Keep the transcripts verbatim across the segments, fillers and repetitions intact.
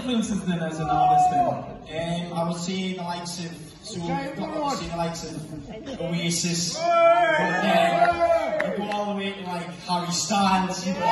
influences then as an artist then? Um, I would say the likes of, so we've got obviously the likes of Oasis, but then you go all the way to like Harry Styles, you know,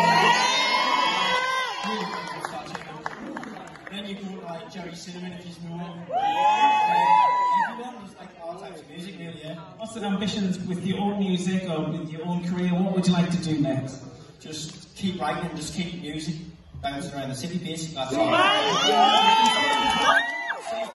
then you go to like Jerry Cinnamon if you know him. Everyone was like all types of music really, yeah. What's the ambitions with your own music or with your own career? What would you like to do next? Just keep writing, just keep music, bouncing around the city basically, that's all.